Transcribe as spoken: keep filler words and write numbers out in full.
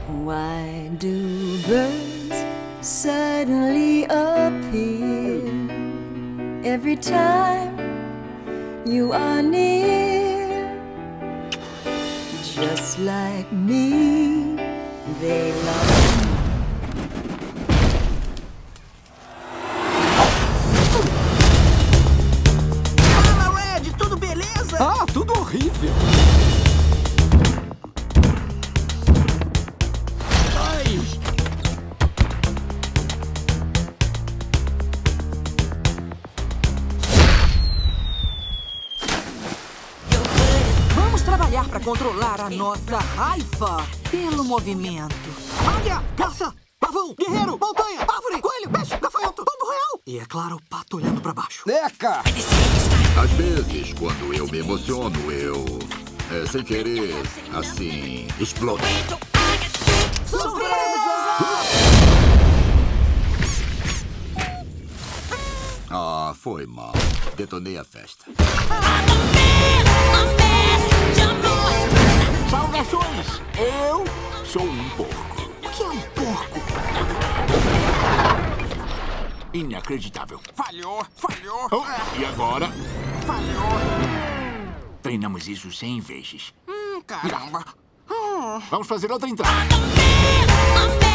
Why do birds suddenly appear every time you are near? Just like me, they love me. Fala, Red, tudo beleza? Ah, tudo horrível. Para controlar a nossa raiva pelo movimento. Águia, caça, pavão, guerreiro, montanha, árvore, coelho, peixe, gafanhoto, pombo real. E é claro, o pato olhando para baixo. Eca! Às vezes, quando eu me emociono, eu, é, sem querer, assim, explodo. Surpresa! Ah, foi mal. Detonei a festa. Saudações! Eu sou um porco. O que é um porco? Inacreditável. Falhou, falhou. Oh, e agora? Falhou. Treinamos isso cem vezes. Hum, caramba. Vamos fazer outra entrada.